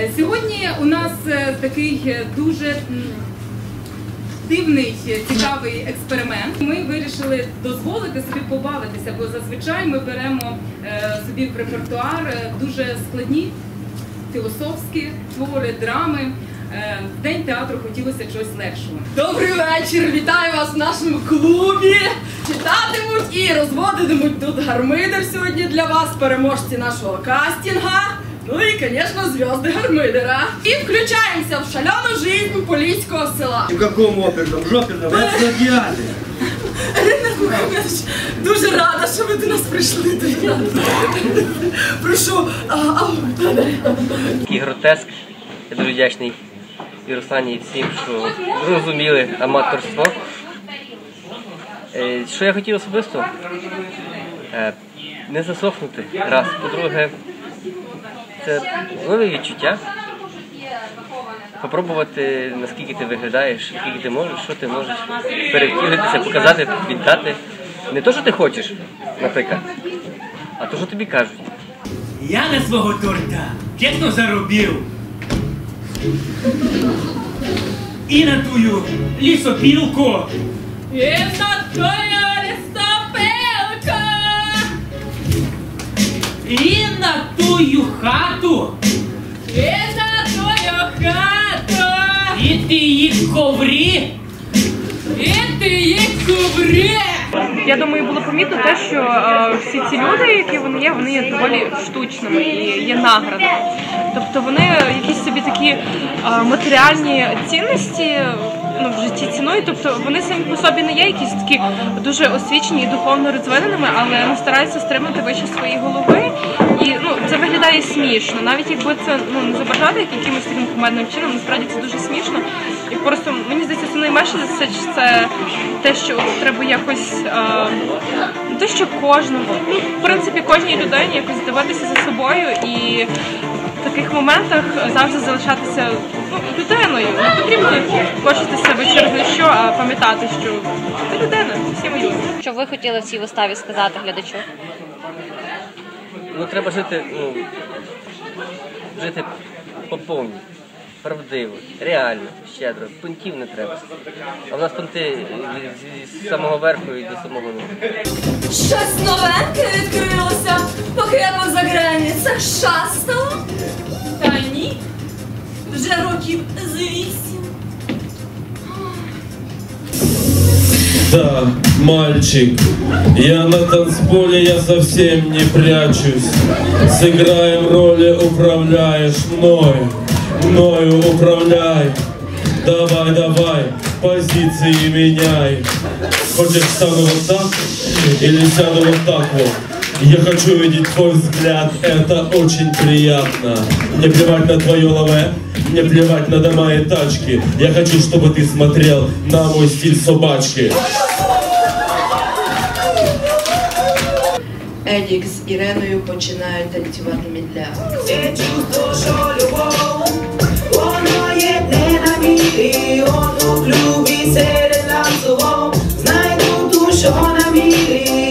Сьогодні у нас такий дуже дивний, цікавий експеримент. Ми вирішили дозволити собі побавитися, бо зазвичай ми беремо собі в репертуар дуже складні, філософські твори, драми. В День театру хотілося чогось легшого. Добрий вечір! Вітаю вас в нашому клубі! Читатимуть і розводитимуть тут гармидер сьогодні для вас, переможці нашого кастинга. Ну і, звісно, зв'язки гармидера. І включаємося в шалену жизнь поліського села. В какому оперному? Жоперному? Это зодиаки. Ірина Михайлович, дуже рада, що ви до нас прийшли. Прошу. Такий гротеск. Я дуже вдячний і Руслані, і всім, що зрозуміли аматорство. Що я хотів особисто? Не засохнути, раз. По-друге, це нове відчуття. Попробувати, наскільки ти виглядаєш, скільки ти можеш, що ти можеш. Перевтілитися, показати, віддати. Не те, що ти хочеш, наприклад, а те, що тобі кажуть. Я на свого торта чесно заробив. І на тую лісопілку. І на твою лісопілку. І на тую хату. І на твою хату. І ти їх коврі. І ти їх коврі. Я думаю, було помітно те, що всі ці люди, які вони є доволі штучними і є наградами. Тобто вони якісь собі такі матеріальні цінності в житті цінують, тобто вони самі по собі не є якісь такі дуже освічені і духовно розвиненими, але стараються стримати вище свої голови. І це виглядає смішно, навіть якби це не зображати якимось таким кумедним чином, насправді це дуже смішно. І просто, мені здається, це найменше це те, що треба якось, те, що кожному, в принципі, кожній людині якось дивитися за собою і в таких моментах завжди залишатися людиною. Не потрібно кошти себе через що, а пам'ятати, що ти людина, всі ми люди. Що ви хотіли в цій виставі сказати глядачу? Треба жити по повній, правдиво, реально, щедро, понтів не треба. А в нас понти з самого верху і до самого низу. Щось новеньке відкрилося, поки я поза границях шастала. Та ні, вже років з 8. Да, мальчик, я на танцполе, я совсем не прячусь. Сыграем роли, управляешь мною управляй. Давай, давай, позиции меняй. Хочешь стану вот так или сяду вот так вот? Я хочу видеть твой взгляд, это очень приятно. Мне плевать на твое лаве, мне плевать на дома и тачки. Я хочу, чтобы ты смотрел на мой стиль собачки. Едік з Іриною починають танцювати медля. Воно єдне на міліон у клубі серед ланцюгом. Знайду ту, що на міліон.